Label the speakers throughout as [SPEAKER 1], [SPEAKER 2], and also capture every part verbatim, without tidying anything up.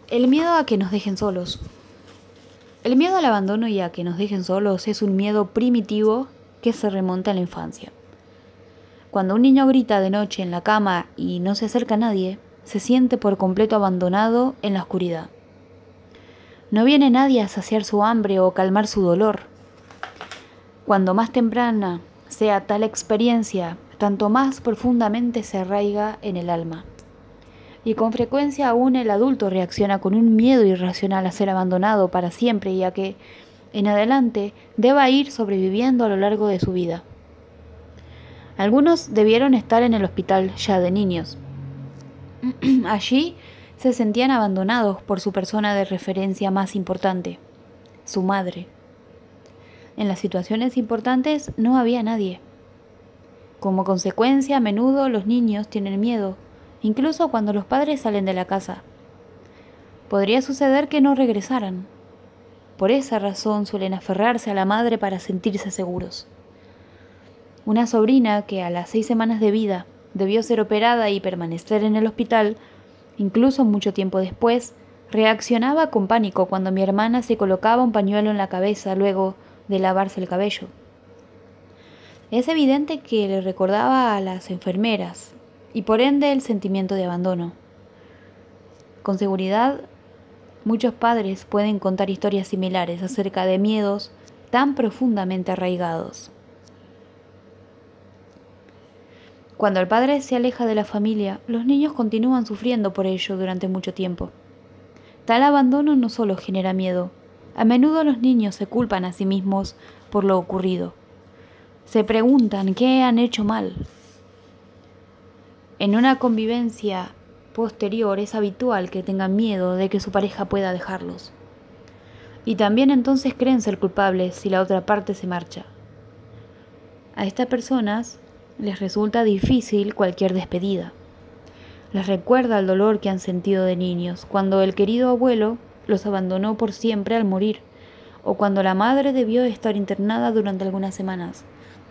[SPEAKER 1] El miedo a que nos dejen solos. El miedo al abandono y a que nos dejen solos es un miedo primitivo que se remonta a la infancia. Cuando un niño grita de noche en la cama y no se acerca a nadie, se siente por completo abandonado en la oscuridad. No viene nadie a saciar su hambre o calmar su dolor. Cuando más temprana sea tal experiencia, tanto más profundamente se arraiga en el alma. Y con frecuencia aún el adulto reacciona con un miedo irracional a ser abandonado para siempre y a que, en adelante, deba ir sobreviviendo a lo largo de su vida. Algunos debieron estar en el hospital ya de niños. Allí se sentían abandonados por su persona de referencia más importante, su madre. En las situaciones importantes no había nadie. Como consecuencia, a menudo los niños tienen miedo, incluso cuando los padres salen de la casa. Podría suceder que no regresaran. Por esa razón suelen aferrarse a la madre para sentirse seguros. Una sobrina que a las seis semanas de vida debió ser operada y permanecer en el hospital, incluso mucho tiempo después, reaccionaba con pánico cuando mi hermana se colocaba un pañuelo en la cabeza luego de lavarse el cabello. Es evidente que le recordaba a las enfermeras y por ende el sentimiento de abandono. Con seguridad, muchos padres pueden contar historias similares acerca de miedos tan profundamente arraigados. Cuando el padre se aleja de la familia, los niños continúan sufriendo por ello durante mucho tiempo. Tal abandono no solo genera miedo, a menudo los niños se culpan a sí mismos por lo ocurrido. Se preguntan qué han hecho mal. En una convivencia posterior es habitual que tengan miedo de que su pareja pueda dejarlos. Y también entonces creen ser culpables si la otra parte se marcha. A estas personas les resulta difícil cualquier despedida. Les recuerda el dolor que han sentido de niños, cuando el querido abuelo los abandonó por siempre al morir, o cuando la madre debió estar internada durante algunas semanas.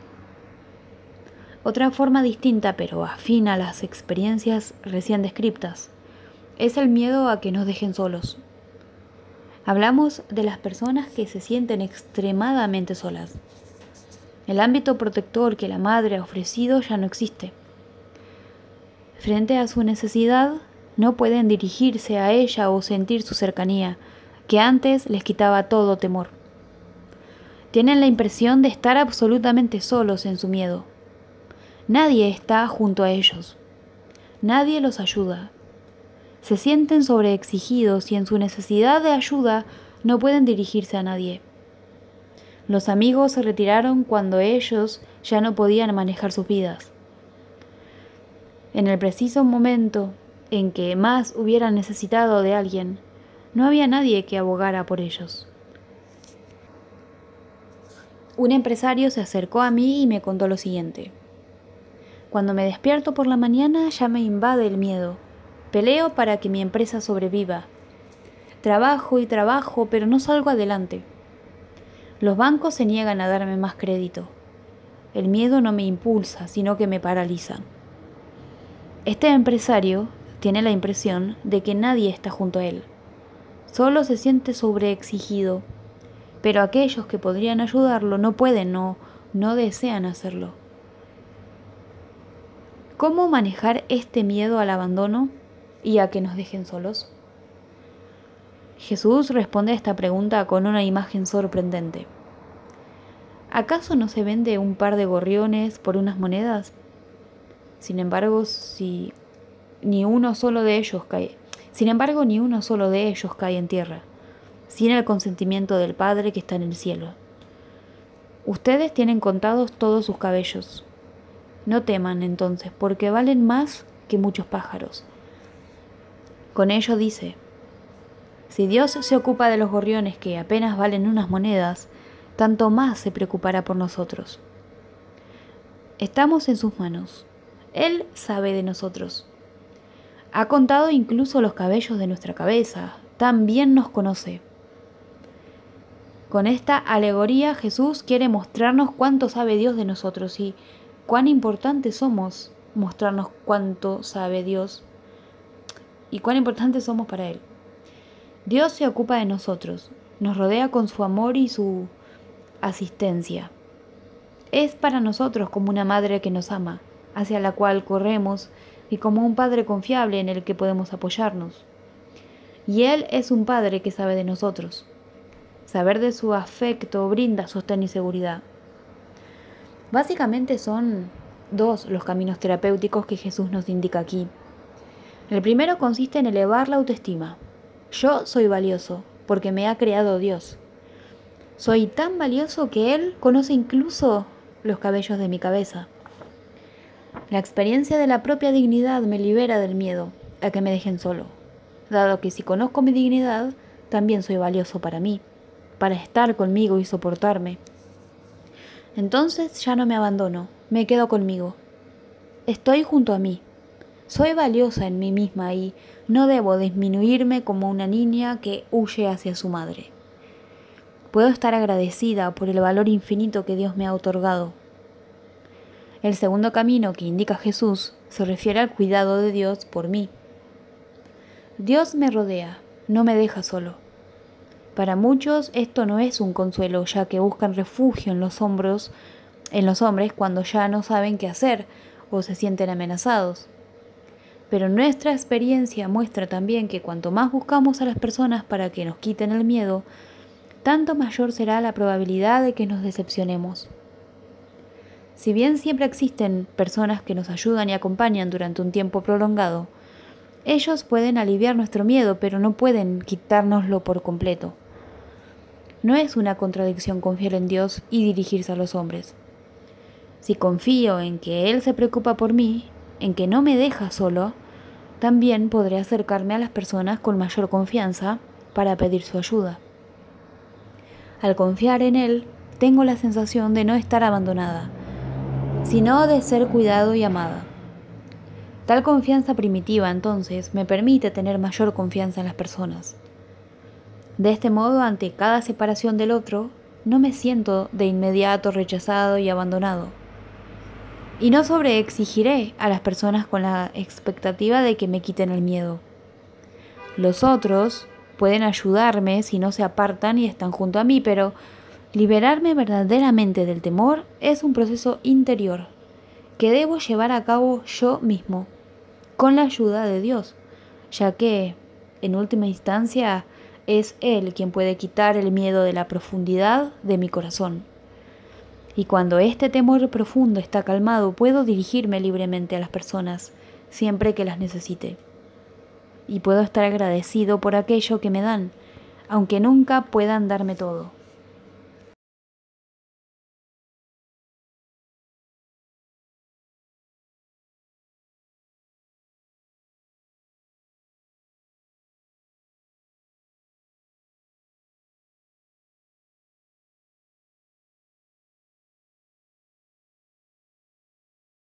[SPEAKER 1] Otra forma distinta, pero afín a las experiencias recién descritas, es el miedo a que nos dejen solos. Hablamos de las personas que se sienten extremadamente solas. El ámbito protector que la madre ha ofrecido ya no existe. Frente a su necesidad, no pueden dirigirse a ella o sentir su cercanía, que antes les quitaba todo temor. Tienen la impresión de estar absolutamente solos en su miedo. Nadie está junto a ellos. Nadie los ayuda. Se sienten sobreexigidos y en su necesidad de ayuda no pueden dirigirse a nadie. Los amigos se retiraron cuando ellos ya no podían manejar sus vidas. En el preciso momento en que más hubieran necesitado de alguien, no había nadie que abogara por ellos. Un empresario se acercó a mí y me contó lo siguiente. Cuando me despierto por la mañana ya me invade el miedo. Peleo para que mi empresa sobreviva. Trabajo y trabajo, pero no salgo adelante. Los bancos se niegan a darme más crédito. El miedo no me impulsa, sino que me paraliza. Este empresario tiene la impresión de que nadie está junto a él. Solo se siente sobreexigido, pero aquellos que podrían ayudarlo no pueden o no desean hacerlo. ¿Cómo manejar este miedo al abandono y a que nos dejen solos? Jesús responde a esta pregunta con una imagen sorprendente. ¿Acaso no se vende un par de gorriones por unas monedas? Sin embargo, si ni uno solo de ellos cae, sin embargo, ni uno solo de ellos cae en tierra, sin el consentimiento del Padre que está en el cielo. Ustedes tienen contados todos sus cabellos. No teman entonces, porque valen más que muchos pájaros. Con ello dice, si Dios se ocupa de los gorriones que apenas valen unas monedas, tanto más se preocupará por nosotros. Estamos en sus manos. Él sabe de nosotros. Ha contado incluso los cabellos de nuestra cabeza. También nos conoce. Con esta alegoría Jesús quiere mostrarnos cuánto sabe Dios de nosotros y cuán importantes somos mostrarnos cuánto sabe Dios y cuán importantes somos para Él. Dios se ocupa de nosotros, nos rodea con su amor y su asistencia. Es para nosotros como una madre que nos ama, hacia la cual corremos, y como un padre confiable en el que podemos apoyarnos. Y Él es un padre que sabe de nosotros. Saber de su afecto brinda sostén y seguridad. Básicamente son dos los caminos terapéuticos que Jesús nos indica aquí. El primero consiste en elevar la autoestima. Yo soy valioso porque me ha creado Dios. Soy tan valioso que Él conoce incluso los cabellos de mi cabeza. La experiencia de la propia dignidad me libera del miedo a que me dejen solo, dado que si conozco mi dignidad, también soy valioso para mí, para estar conmigo y soportarme. Entonces ya no me abandono, me quedo conmigo. Estoy junto a mí. Soy valiosa en mí misma y no debo disminuirme como una niña que huye hacia su madre. Puedo estar agradecida por el valor infinito que Dios me ha otorgado. El segundo camino que indica Jesús se refiere al cuidado de Dios por mí. Dios me rodea, no me deja solo. Para muchos esto no es un consuelo, ya que buscan refugio en los hombros, en los hombres cuando ya no saben qué hacer o se sienten amenazados. Pero nuestra experiencia muestra también que cuanto más buscamos a las personas para que nos quiten el miedo, tanto mayor será la probabilidad de que nos decepcionemos. Si bien siempre existen personas que nos ayudan y acompañan durante un tiempo prolongado, ellos pueden aliviar nuestro miedo, pero no pueden quitárnoslo por completo. No es una contradicción confiar en Dios y dirigirse a los hombres. Si confío en que Él se preocupa por mí, en que no me deja solo, también podré acercarme a las personas con mayor confianza para pedir su ayuda. Al confiar en Él, tengo la sensación de no estar abandonada, sino de ser cuidado y amada. Tal confianza primitiva, entonces, me permite tener mayor confianza en las personas. De este modo, ante cada separación del otro, no me siento de inmediato rechazado y abandonado. Y no sobreexigiré a las personas con la expectativa de que me quiten el miedo. Los otros pueden ayudarme si no se apartan y están junto a mí, pero liberarme verdaderamente del temor es un proceso interior que debo llevar a cabo yo mismo, con la ayuda de Dios, ya que, en última instancia, es Él quien puede quitar el miedo de la profundidad de mi corazón. Y cuando este temor profundo está calmado, puedo dirigirme libremente a las personas, siempre que las necesite. Y puedo estar agradecido por aquello que me dan, aunque nunca puedan darme todo.